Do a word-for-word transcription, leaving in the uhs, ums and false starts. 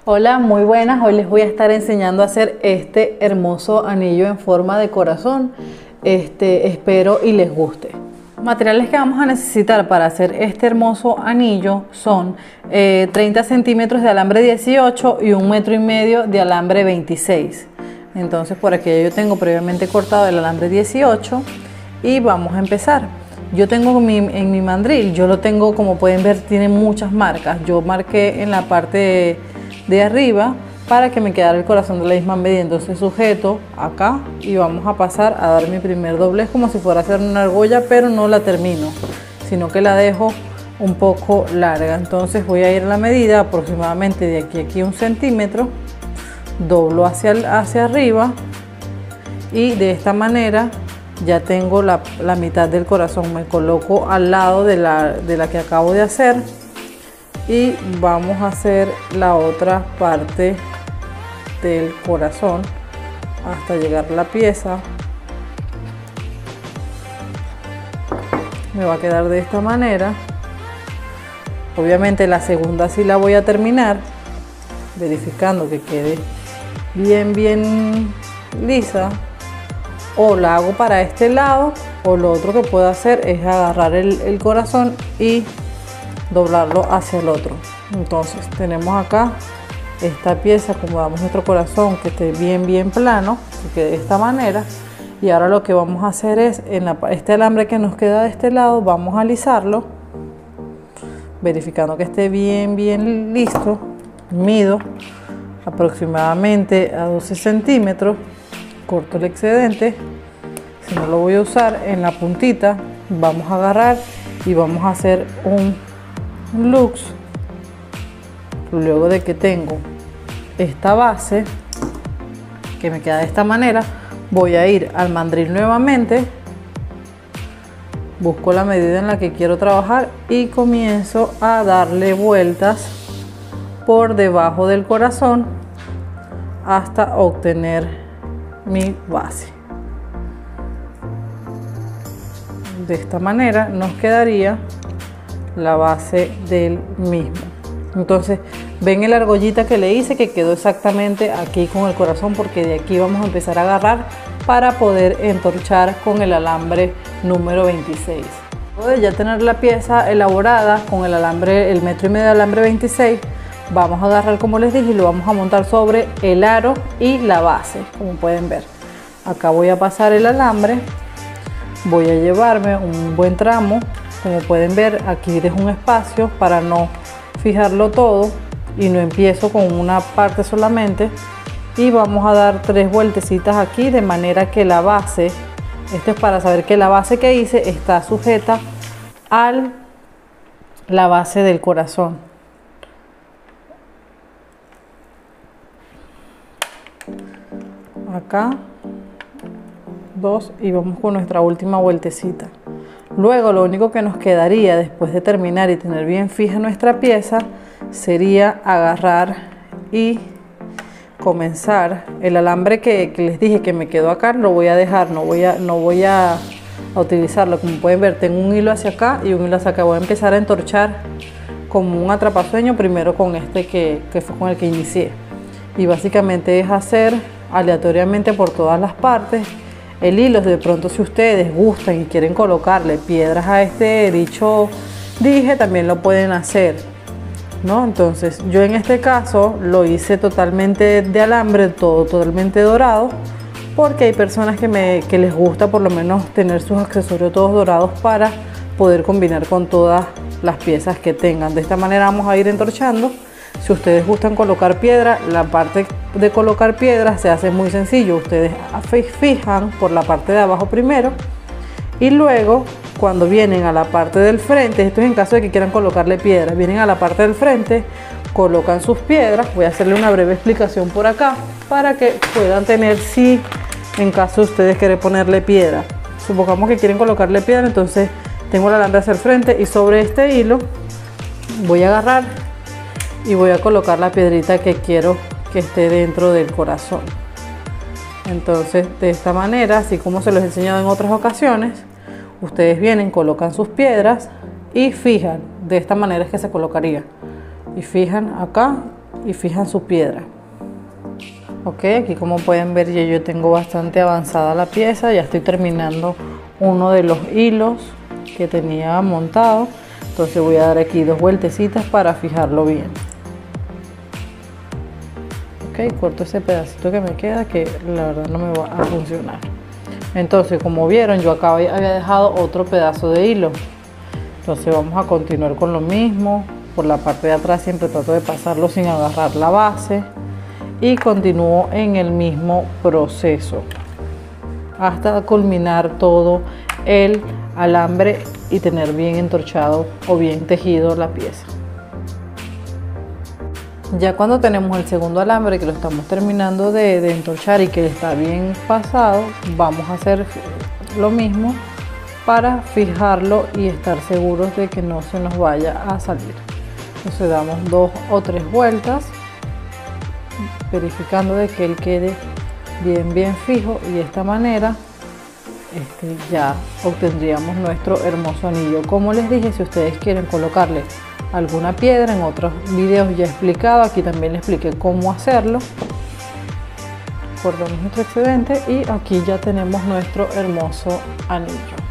Hola, muy buenas. Hoy les voy a estar enseñando a hacer este hermoso anillo en forma de corazón. Este, espero y les guste. Los materiales que vamos a necesitar para hacer este hermoso anillo son eh, treinta centímetros de alambre dieciocho y un metro y medio de alambre veintiséis. Entonces por aquí yo tengo previamente cortado el alambre dieciocho y vamos a empezar. Yo tengo mi, en mi mandril, yo lo tengo, como pueden ver, tiene muchas marcas. Yo marqué en la parte de, de arriba para que me quedara el corazón de la misma medida. Entonces sujeto acá y vamos a pasar a dar mi primer doblez como si fuera a hacer una argolla, pero no la termino, sino que la dejo un poco larga. Entonces voy a ir a la medida aproximadamente de aquí a aquí un centímetro, doblo hacia, hacia arriba y de esta manera ya tengo la, la mitad del corazón. Me coloco al lado de la, de la que acabo de hacer y vamos a hacer la otra parte del corazón hasta llegar a la pieza. Me va a quedar de esta manera. Obviamente la segunda sí la voy a terminar verificando que quede bien bien lisa, o la hago para este lado, o lo otro que puedo hacer es agarrar el, el corazón y doblarlo hacia el otro. Entonces tenemos acá esta pieza, acomodamos nuestro corazón que esté bien bien plano, que quede de esta manera, y ahora lo que vamos a hacer es en la, este alambre que nos queda de este lado vamos a alisarlo, verificando que esté bien bien listo. Mido aproximadamente a doce centímetros, corto el excedente. Si no lo voy a usar, en la puntita vamos a agarrar y vamos a hacer un lux. Luego de que tengo esta base que me queda de esta manera, voy a ir al mandril nuevamente, busco la medida en la que quiero trabajar y comienzo a darle vueltas por debajo del corazón hasta obtener mi base. De esta manera nos quedaría la base del mismo. Entonces ven la argollita que le hice, que quedó exactamente aquí con el corazón, porque de aquí vamos a empezar a agarrar para poder entorchar con el alambre número veintiséis. Luego de ya tener la pieza elaborada con el alambre, el metro y medio de alambre veintiséis, vamos a agarrar, como les dije, y lo vamos a montar sobre el aro y la base. Como pueden ver, acá voy a pasar el alambre, voy a llevarme un buen tramo. Como pueden ver, aquí dejo un espacio para no fijarlo todo y no empiezo con una parte solamente, y vamos a dar tres vueltecitas aquí de manera que la base, esto es para saber que la base que hice está sujeta a la base del corazón. Acá dos y vamos con nuestra última vueltecita. Luego lo único que nos quedaría después de terminar y tener bien fija nuestra pieza sería agarrar y comenzar el alambre que, que les dije que me quedó acá. Lo voy a dejar, no voy a, no voy a, a utilizarlo. Como pueden ver, tengo un hilo hacia acá y un hilo hacia acá. Voy a empezar a entorchar como un atrapasueño primero con este que, que fue con el que inicié, y básicamente es hacer aleatoriamente por todas las partes el hilo. De pronto, si ustedes gustan y quieren colocarle piedras a este dicho dije, también lo pueden hacer, ¿no? Entonces yo en este caso lo hice totalmente de alambre, todo totalmente dorado, porque hay personas que, me, que les gusta por lo menos tener sus accesorios todos dorados para poder combinar con todas las piezas que tengan. De esta manera vamos a ir entorchando. Si ustedes gustan colocar piedra, la parte de colocar piedra se hace muy sencillo. Ustedes fijan por la parte de abajo primero, y luego cuando vienen a la parte del frente, esto es en caso de que quieran colocarle piedra, vienen a la parte del frente, colocan sus piedras. Voy a hacerle una breve explicación por acá para que puedan tener, si en caso de ustedes quieren ponerle piedra. Supongamos que quieren colocarle piedra, entonces tengo el alambre hacia el frente y sobre este hilo voy a agarrar y voy a colocar la piedrita que quiero que esté dentro del corazón. Entonces de esta manera, así como se los he enseñado en otras ocasiones, ustedes vienen, colocan sus piedras y fijan. De esta manera es que se colocaría, y fijan acá y fijan su piedra. Ok, aquí como pueden ver ya yo tengo bastante avanzada la pieza, ya estoy terminando uno de los hilos que tenía montado, entonces voy a dar aquí dos vueltecitas para fijarlo bien. Ok, corto ese pedacito que me queda, que la verdad no me va a funcionar. Entonces, como vieron, yo acá había dejado otro pedazo de hilo, entonces vamos a continuar con lo mismo. Por la parte de atrás siempre trato de pasarlo sin agarrar la base y continúo en el mismo proceso hasta culminar todo el alambre y tener bien entorchado o bien tejido la pieza. Ya cuando tenemos el segundo alambre que lo estamos terminando de, de entorchar y que está bien pasado, vamos a hacer lo mismo para fijarlo y estar seguros de que no se nos vaya a salir. Entonces damos dos o tres vueltas verificando de que él quede bien bien fijo, y de esta manera este, ya obtendríamos nuestro hermoso anillo. Como les dije, si ustedes quieren colocarle alguna piedra, en otros videos ya he explicado, aquí también les expliqué cómo hacerlo. Cortamos nuestro excedente y aquí ya tenemos nuestro hermoso anillo.